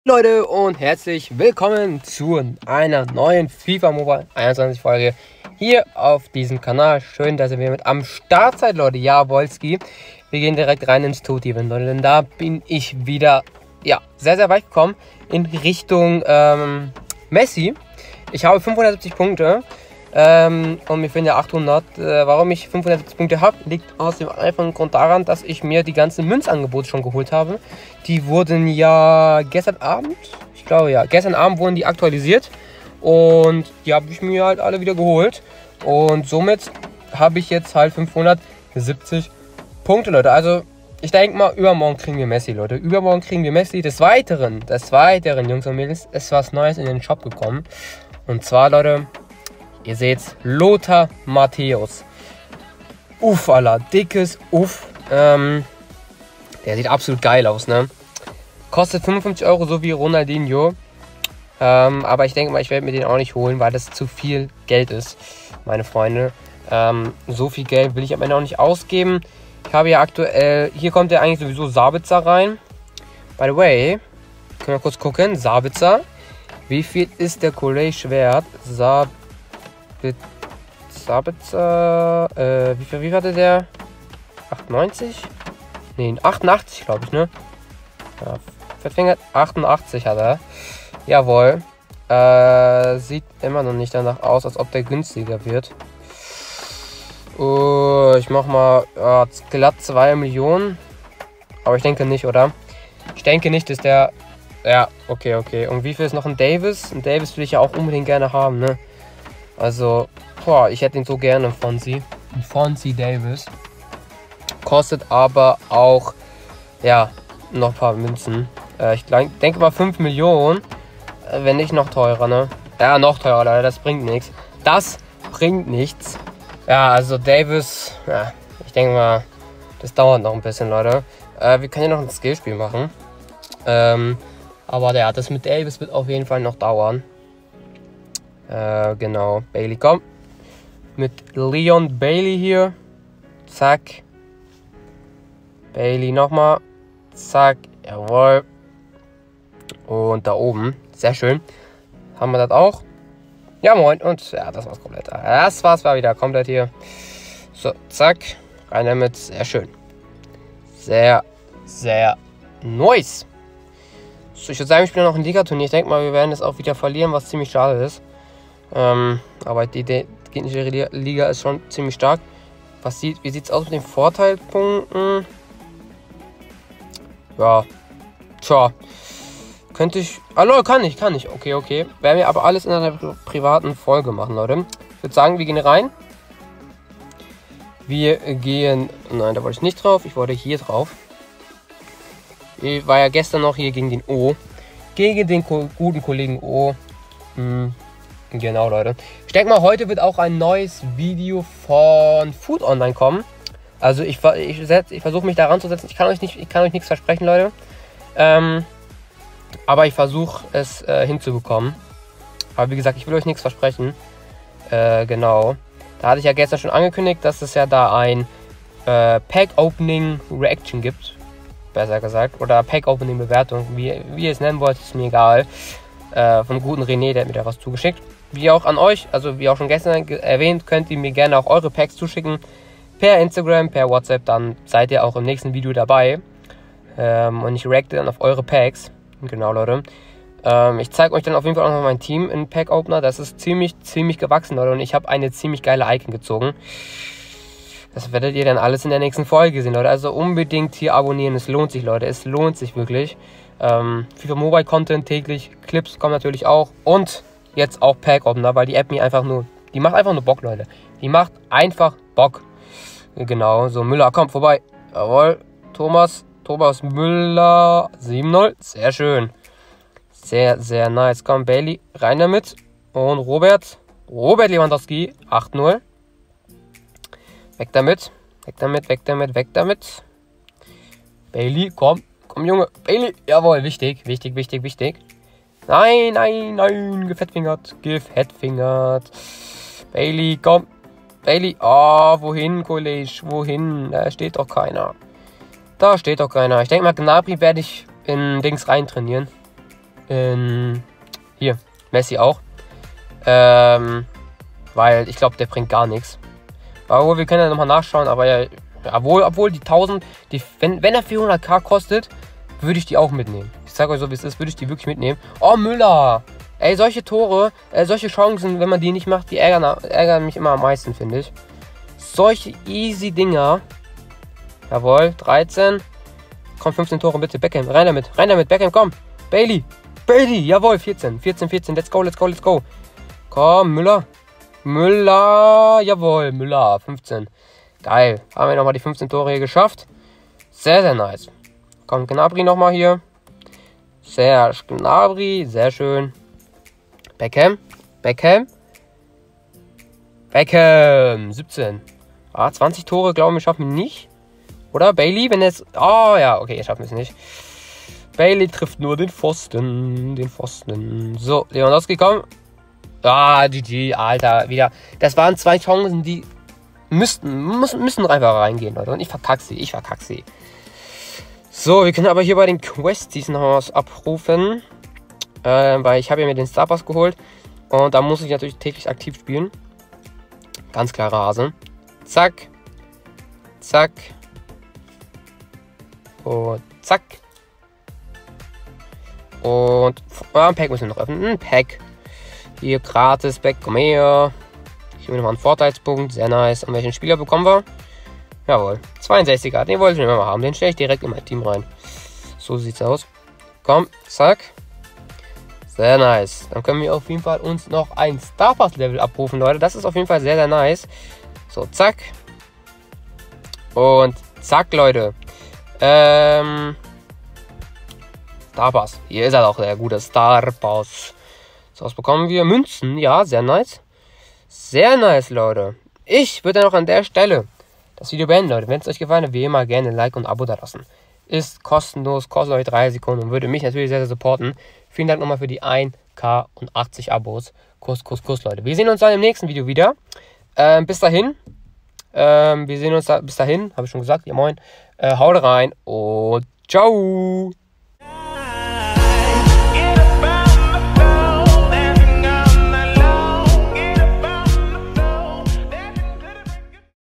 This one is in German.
Leute und herzlich willkommen zu einer neuen FIFA Mobile 21 Folge hier auf diesem Kanal. Schön, dass ihr wieder mit am Start seid, Leute. Ja, Wolski. Wir gehen direkt rein ins Toti-Event, Leute. Denn da bin ich wieder, ja, sehr weit gekommen in Richtung Messi. Ich habe 570 Punkte. Und mir fehlen ja 800. Warum ich 570 Punkte habe, liegt aus dem einfachen Grund daran, dass ich mir die ganzen Münzangebote schon geholt habe. Die wurden ja gestern Abend, ich glaube ja, gestern Abend wurden die aktualisiert. Und die habe ich mir halt alle wieder geholt. Und somit habe ich jetzt halt 570 Punkte, Leute. Also ich denke mal, übermorgen kriegen wir Messi, Leute. Übermorgen kriegen wir Messi. Des Weiteren, Jungs und Mädels, ist was Neues in den Shop gekommen. Und zwar, Leute, ihr seht's, Lothar Matthäus. Uff, Alter, dickes Uff. Der sieht absolut geil aus, ne? Kostet 55 Euro, so wie Ronaldinho. Aber ich denke mal, ich werde mir den auch nicht holen, weil das zu viel Geld ist, meine Freunde. So viel Geld will ich am Ende auch nicht ausgeben. Ich habe ja aktuell, hier kommt ja eigentlich sowieso Sabitzer rein. By the way, können wir kurz gucken, Sabitzer. Wie viel ist der College wert? Sabitzer, wie hatte der? 98? Ne, 88 glaube ich, ne? Ja, Fettfinger 88 hat er. Jawohl. Sieht immer noch nicht danach aus, als ob der günstiger wird. Ich mach mal glatt 2 Millionen. Aber ich denke nicht, oder? Ich denke nicht, dass der... Ja, okay. Und wie viel ist noch ein Davis? Ein Davis will ich ja auch unbedingt gerne haben, ne? Also, boah, ich hätte ihn so gerne, ein Fonzie Davis. Kostet aber auch, ja, noch ein paar Münzen. Ich denke mal 5 Millionen, wenn nicht noch teurer, ne? Ja, noch teurer, Leute, das bringt nichts. Das bringt nichts. Ja, also Davis, ja, ich denke mal, das dauert noch ein bisschen, Leute. Wir können ja noch ein Skillspiel machen. Aber ja, das mit Davis wird auf jeden Fall noch dauern. Genau, Bailey, komm. Mit Leon Bailey hier. Zack. Bailey nochmal. Zack, jawohl. Und da oben, sehr schön. Haben wir das auch? Ja, moin. Und ja, das war's komplett. Das war's mal wieder komplett hier. So, zack. Rein damit, sehr schön. Sehr nice. So, ich würde sagen, ich spiele noch ein Liga-Turnier. Ich denke mal, wir werden es auch wieder verlieren, was ziemlich schade ist. Aber die gegnerische Liga ist schon ziemlich stark. Wie sieht es aus mit den Vorteilpunkten? Ja. Tja. Könnte ich... Hallo, kann ich. Okay. Werden wir aber alles in einer privaten Folge machen, Leute. Ich würde sagen, wir gehen rein. Wir gehen... Nein, da wollte ich nicht drauf. Ich wollte hier drauf. Ich war ja gestern noch hier gegen den O. Gegen den guten Kollegen O. Genau, Leute. Ich denke mal, heute wird auch ein neues Video von Food Online kommen. Also ich versuche mich da ranzusetzen. Ich kann euch nichts versprechen, Leute. Aber ich versuche es hinzubekommen. Aber wie gesagt, ich will euch nichts versprechen. Genau. Da hatte ich ja gestern schon angekündigt, dass es ja da ein Pack Opening Reaction gibt. Besser gesagt. Oder Pack Opening Bewertung. Wie ihr es nennen wollt, ist mir egal. Vom guten René, der hat mir da was zugeschickt. Wie auch an euch, also wie auch schon gestern erwähnt, könnt ihr mir gerne auch eure Packs zuschicken. Per Instagram, per WhatsApp, dann seid ihr auch im nächsten Video dabei. Und ich reacte dann auf eure Packs. Genau, Leute. Ich zeige euch dann auf jeden Fall auch noch mein Team in Pack Opener. Das ist ziemlich gewachsen, Leute. Und ich habe eine ziemlich geile Icon gezogen. Das werdet ihr dann alles in der nächsten Folge sehen, Leute. Also unbedingt hier abonnieren. Es lohnt sich, Leute. Es lohnt sich wirklich. FIFA Mobile Content täglich. Clips kommen natürlich auch. Und jetzt auch Pack Opener, weil die App mir einfach nur... Die macht einfach nur Bock, Leute. Die macht einfach Bock. Genau. So, Müller, komm, vorbei. Jawohl. Thomas Müller. 7-0. Sehr schön. Sehr nice. Komm, Bailey, rein damit. Und Robert Lewandowski. 8-0. Weg damit. Bailey, komm, Junge. Bailey, jawohl, wichtig. Nein, gefettfingert. Bailey, komm. Bailey, wohin, Kollege, wohin? Da steht doch keiner. Ich denke mal, Gnabry werde ich in Dings rein trainieren. Hier, Messi auch. Weil ich glaube, der bringt gar nichts. Aber wir können ja nochmal nachschauen, aber ja, obwohl die 1000, wenn er 400k kostet, würde ich die auch mitnehmen. Ich sage euch so, wie es ist, würde ich die wirklich mitnehmen. Oh, Müller! Ey, solche Tore, solche Chancen, wenn man die nicht macht, die ärgern mich immer am meisten, finde ich. Solche easy Dinger. Jawohl, 13. Komm, 15 Tore bitte, Beckham, rein damit, Beckham, komm. Bailey, jawohl, 14, let's go. Komm, Müller, jawohl, Müller, 15. Geil, haben wir nochmal die 15 Tore hier geschafft. Sehr, sehr nice. Komm, Gnabry nochmal hier. Serge Gnabry, sehr schön. Beckham, 17. 20 Tore, glaube ich, schaffen wir nicht. Oder Bailey, wenn jetzt... Oh ja, okay, schaffen wir es nicht. Bailey trifft nur den Pfosten. So, Lewandowski, komm. GG, Alter, wieder. Das waren 2 Chancen, die müssen einfach reingehen, Leute. Und ich verkacke sie. So, wir können aber hier bei den Questies noch was abrufen. Weil ich habe ja mir den Star Pass geholt. Und da muss ich natürlich täglich aktiv spielen. Ganz klare Hase. Zack. Und zack. Und ein Pack müssen wir noch öffnen. Ein Pack. Hier gratis Pack. Komm her. Ich will nochmal einen Vorteilspunkt. Sehr nice. Und welchen Spieler bekommen wir? Jawohl. 62er. Den wollte ich immer mal haben. Den stelle ich direkt in mein Team rein. So sieht's aus. Komm. Zack. Sehr nice. Dann können wir auf jeden Fall uns noch ein Star Pass Level abrufen, Leute. Das ist auf jeden Fall sehr, sehr nice. So, zack. Und zack, Leute. Star Pass. Hier ist er doch, der gute Star Pass. So, was bekommen wir? Münzen. Ja, sehr nice. Sehr nice, Leute. Ich würde noch an der Stelle das Video beenden, Leute. Wenn es euch gefallen hat, wie immer gerne ein Like und ein Abo da lassen. Ist kostenlos, kostet euch 3 Sekunden und würde mich natürlich sehr, sehr supporten. Vielen Dank nochmal für die 1K und 80 Abos. Kuss, Leute. Wir sehen uns dann im nächsten Video wieder. Bis dahin. Wir sehen uns bis dahin, habe ich schon gesagt. Ja, moin. Haut rein und ciao.